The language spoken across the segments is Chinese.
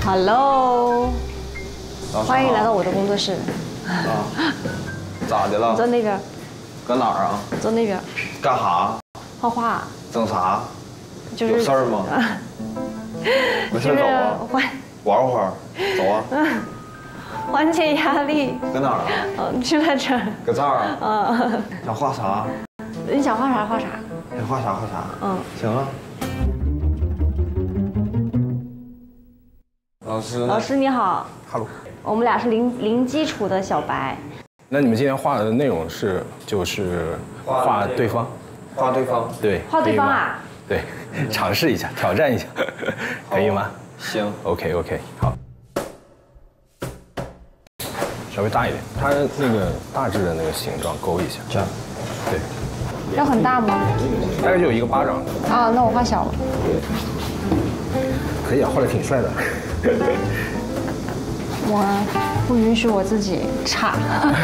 Hello， 欢迎来到我的工作室。 啊，咋的了？ 坐那边。 搁哪儿啊？ 坐那边。 干啥？ 画画。 整啥？ 就是有事儿吗？没事走啊。玩会儿，走啊。 缓解压力。 搁哪儿啊？ 就在这儿。 搁这儿啊？想画啥？ 你想画啥画啥。 想画啥画啥。行啊。老师。 老师你好。 Hello。 我们俩是零基础的小白。 那你们今天画的内容就是画对方。 画对方。 对。 画对方啊？ 对，尝试一下，挑战一下，可以吗？ 行。 OK， 好。稍微大一点，它那个大致的那个形状勾一下。 这样。 对。 要很大吗？ 大概就有一个巴掌。 啊，那我画小了。 可以啊，画的挺帅的。 我不允许我自己差。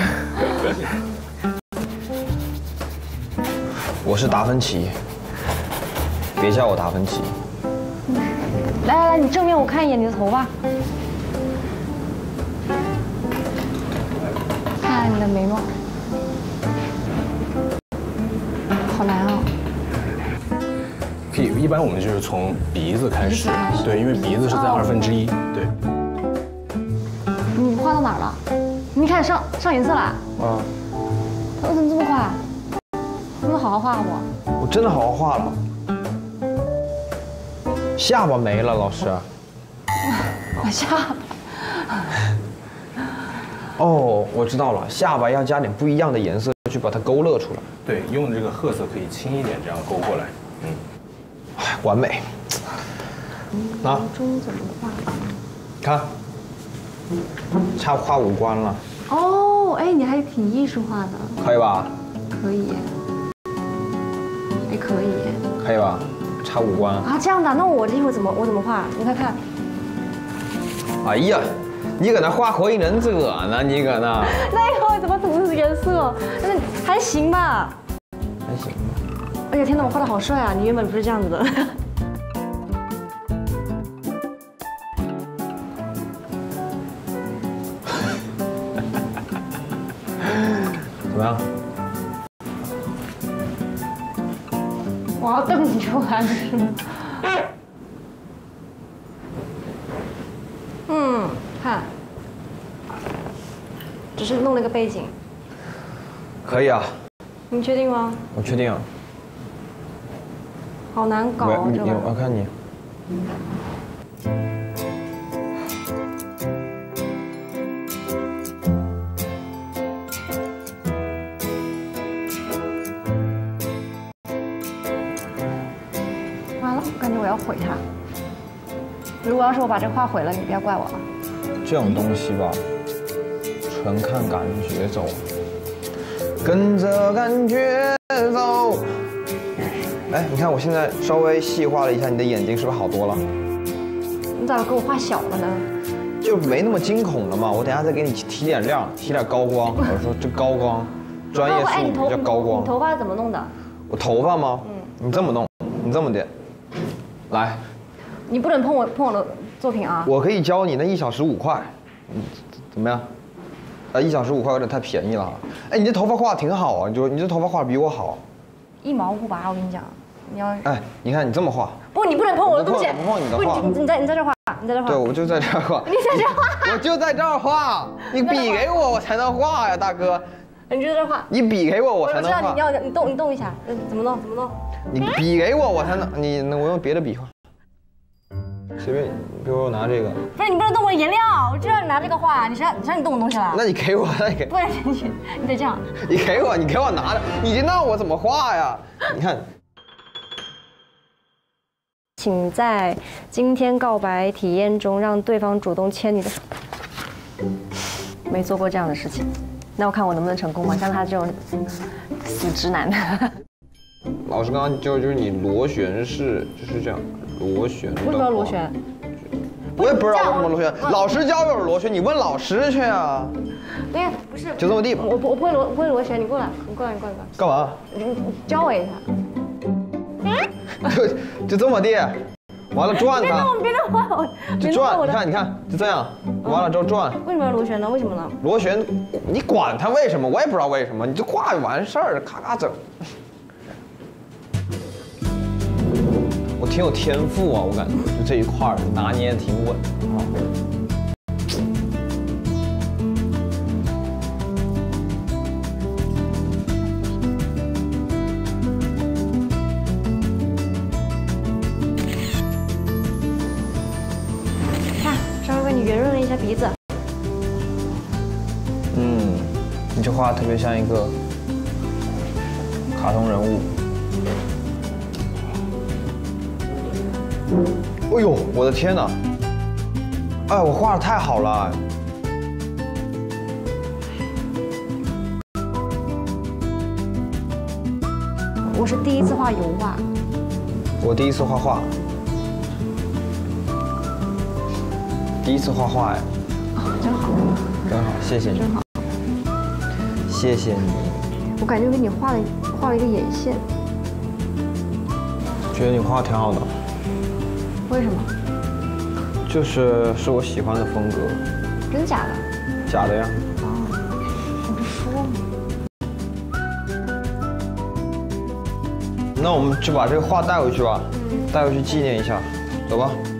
我是达芬奇，别叫我达芬奇。 来，你正面我看一眼你的头发，看看你的眉毛，好难啊。 可以，一般我们就是从鼻子开始，对，因为鼻子是在1/2，对。 你画到哪儿了？你开始上颜色了？ 啊。 怎么这么快？能不能好好画不？ 我真的好好画了。下巴没了，老师。 我下巴。 哦，我知道了，下巴要加点不一样的颜色去把它勾勒出来。 对，用这个褐色可以轻一点，这样勾过来。 完美。 啊。中怎么画？ 看，差不画五官了。 哦，哎，你还挺艺术化的。 可以吧？ 可以。哎，可以。 可以吧？差五官啊，这样的，那我这一会儿怎么画？你看看。 哎呀，你搁那画火影忍者呢？你搁那？ 那一会儿怎么涂颜色？那还行吧。 还行吧。 哎呀天哪，我画的好帅啊！你原本不是这样子的。 怎么样？ 我要瞪你出来是吗？看，只是弄了个背景。 可以啊。 你确定吗？ 我确定啊。 好难搞啊！这个。 我看你。 完了，我感觉我要毁它。如果要是我把这画毁了，你不要怪我啊。 这种东西吧，纯看感觉走，跟着感觉走。哎，你看我现在稍微细化了一下，你的眼睛是不是好多了？ 你咋给我画小了呢？ 就没那么惊恐了嘛。我等下再给你提点亮，提点高光。我说这高光，专业术语叫高光。 你头发怎么弄的？ 我头发吗？你这么弄，你这么点，来。 你不能碰我的作品啊！ 我可以教你，那1小时5块，怎么样？1小时5块有点太便宜了。哎，你这头发画的挺好啊，你这头发画的比我好。1 毛不拔，我跟你讲，你要。 哎，你看你这么画。 不，你不能碰我的东西。 不碰你的画。 你在这画，你在这画。 对，我就在这儿画。 你在这画。 我就在这儿画，你笔给我才能画呀，大哥。 你就在这画。 你笔给我才能画。 我知道你动一下，怎么弄？ 你笔给我才能，我用别的笔画。随便，比如我拿这个。 不是你不能动我的颜料，我就让你拿这个画，你让你动我东西了。 那你给我，那你给。 不然你得这样。 你给我拿着，你这让我怎么画呀？你看。 请在今天告白体验中让对方主动牵你的手。没做过这样的事情，那我看我能不能成功吧？像他这种死直男。 老师刚刚就是你螺旋式，就是这样。螺旋？ 为什么要螺旋？ 我也不知道为什么螺旋。老师教有螺旋，你问老师去啊。 对呀，不是。 就这么地吧。 我不会螺旋，你过来。 干嘛？ 你教我一下。 就这么地。 完了转它， 别弄坏我， 就转，你看，就这样，完了之后转。 为什么要螺旋呢？为什么呢？ 螺旋，你管它为什么，我也不知道为什么，你就挂就完事儿，咔咔整。我挺有天赋啊，我感觉就这一块儿拿捏的挺稳啊。 看，稍微为你圆润了一下鼻子。 你这画特别像一个卡通人物。哎呦，我的天哪！哎，我画的太好了。 我是第一次画油画。 我第一次画画。第一次画画哎。 真好。 真好，谢谢你。 真好。 谢谢你。 我感觉给你画了一个眼线。 觉得你画的挺好的。 为什么？ 是我喜欢的风格。 真假的？ 假的呀。 哦，我不说嘛。 那我们就把这个画带回去吧，带回去纪念一下，走吧。